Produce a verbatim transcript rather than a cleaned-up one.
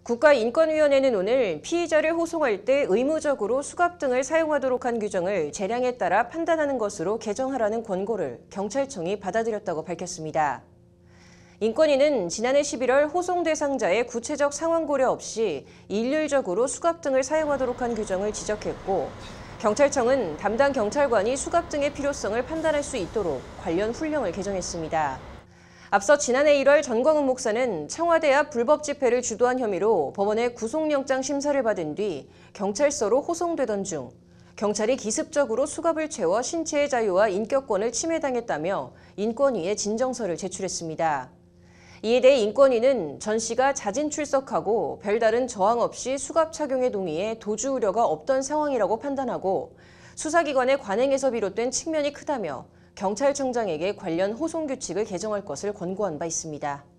국가인권위원회는 오늘 피의자를 호송할 때 의무적으로 수갑 등을 사용하도록 한 규정을 재량에 따라 판단하는 것으로 개정하라는 권고를 경찰청이 받아들였다고 밝혔습니다. 인권위는 지난해 십일월 호송 대상자의 구체적 상황 고려 없이 일률적으로 수갑 등을 사용하도록 한 규정을 지적했고, 경찰청은 담당 경찰관이 수갑 등의 필요성을 판단할 수 있도록 관련 훈령을 개정했습니다. 앞서 지난해 일월 전광훈 목사는 청와대 앞 불법 집회를 주도한 혐의로 법원의 구속영장 심사를 받은 뒤 경찰서로 호송되던 중 경찰이 기습적으로 수갑을 채워 신체의 자유와 인격권을 침해당했다며 인권위에 진정서를 제출했습니다. 이에 대해 인권위는 전 씨가 자진 출석하고 별다른 저항 없이 수갑 착용에 동의해 도주 우려가 없던 상황이라고 판단하고 수사기관의 관행에서 비롯된 측면이 크다며 경찰청장에게 관련 호송 규칙을 개정할 것을 권고한 바 있습니다.